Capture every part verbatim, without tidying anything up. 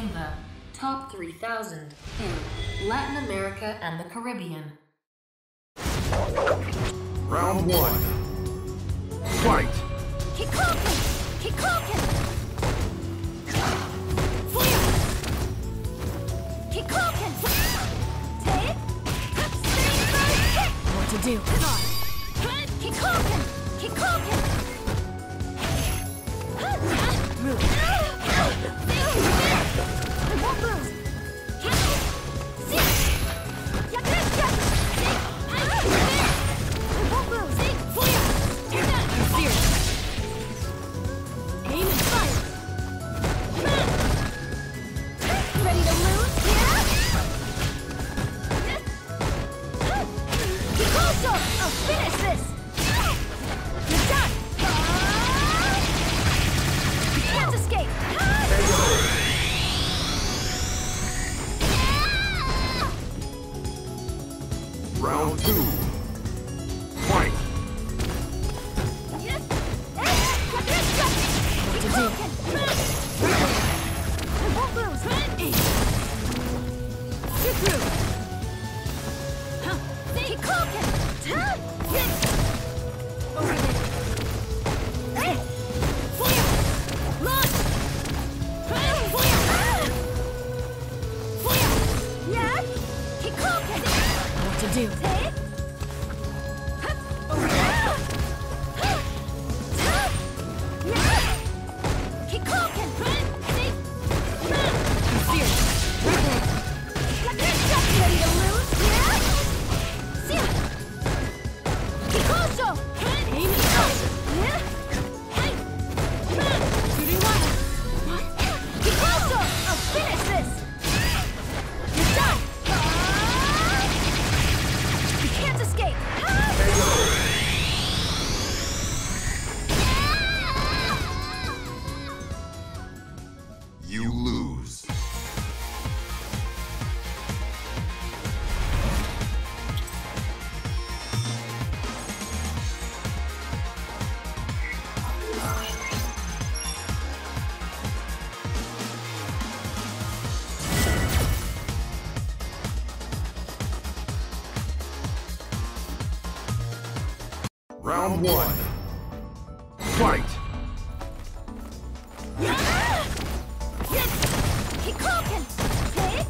in the top three thousand in Latin America and the Caribbean. Round one. Fight! Kikoken! Kikoken! Fire! Kikoken! Take! Spin kick! What to do? Kikoken! Kikoken! Move! I won't lose! Yakuza! I won't lose! Fire! I'm serious! Aim and fire! Ready to lose? Yeah? Kikoso! I'll finish this! You're done! You can't escape! Round two. Fight! What to do? I won't lose! Get through! Huh? Kikoken! Over there! Hey! Fire! Launch! Fire! Fire! Yeah? Kikoken! What to do? Hey! Over there! Yeah! Kikoken! I'm serious! Right there! Ready to lose? Yeah? See ya! Kikoso! Aim and fire! Yeah? Hey! Shooting water! What? Kikoso! I'll finish this! You're done! You can't escape! You lose. Round one. Fight! Kikoken! Take!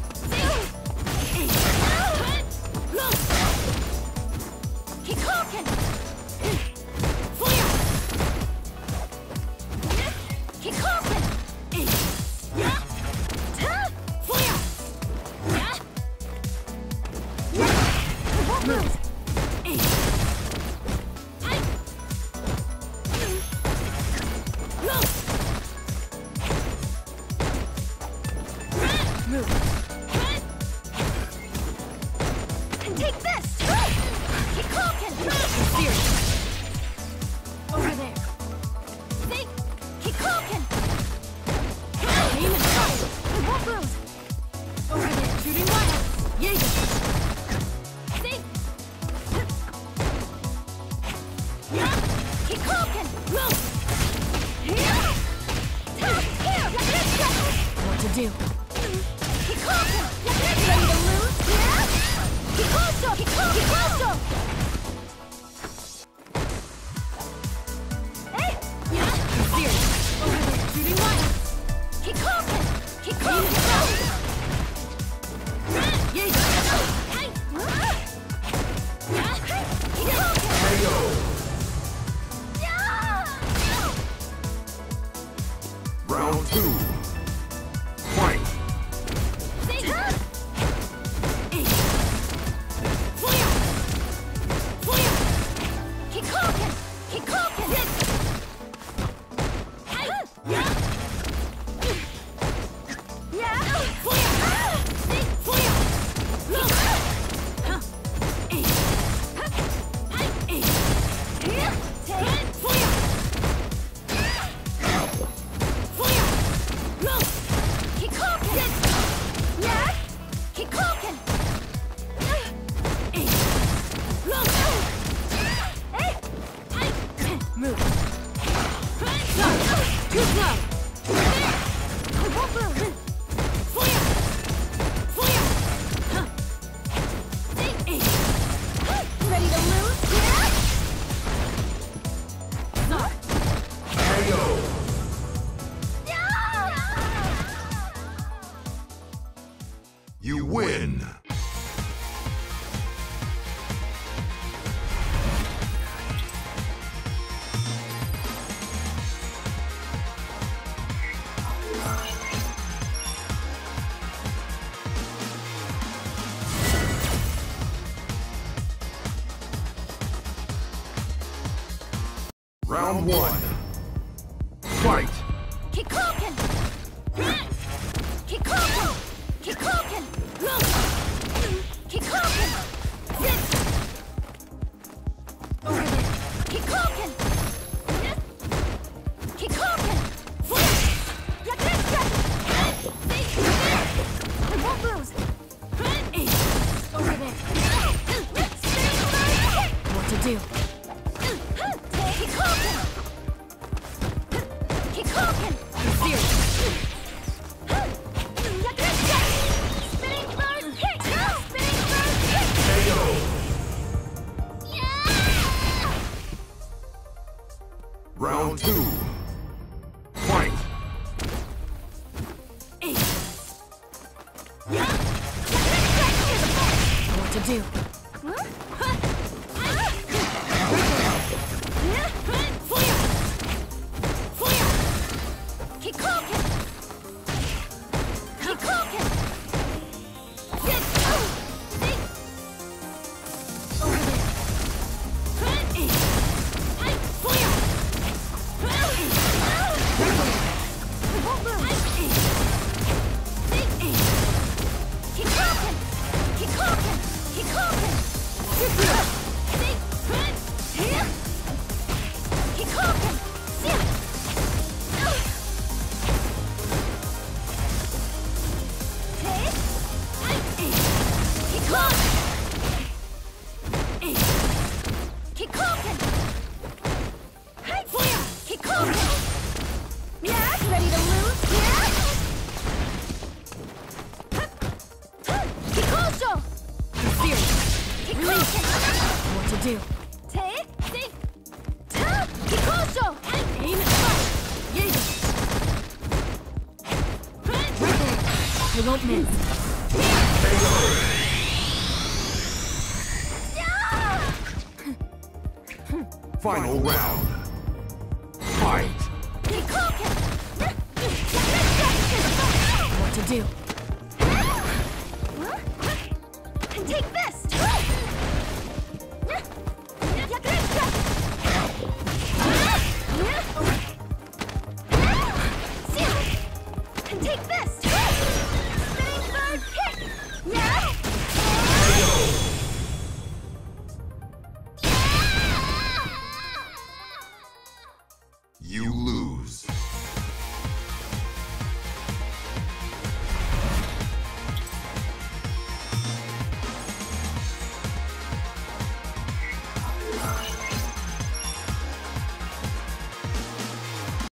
Kikoken! Fire! Kikoken! Fire! I won't lose! Move. And take this! Kikoken! I'm serious! Over there! Think! Kikoken! Aim and fire! I won't lose! Over there! Shooting water! Jaeger! Think! Yeah! Kikoken! Move! Here! What to do? Kikoken! Ready to lose? Yeah? Kikoso! Kikoso! Hey! Yeah? I'm serious. Over there, shooting water. Kikoken! Kikoken! Jaeger! Hey! Kikoken! Round two. Fight! Fire! You win! Round one. Fight! Kikoken! Kikoken! Kikoken! Kikoken! Over there! Kikoken! Kikoken! I won't lose! Over there! What to do? Kikoken! Kikoken! I'm serious! Spinning bird kick! Spinning bird kick! K O! Yeah! Round two. Fight! What to do? Kikoken! Kikoken! Over there! I won't lose! Kikoken! Kikoken! Kikoken! Kikoken! Kikoken! Kikoken! Yeah, ready to lose? Yeah! Kikosho! I'm serious. Kikoken! What to do? Te, te, ta, Kikosho! Aim and fire! Yeah! Right there. You won't miss. Final round. Fight! Kikoken! What to do?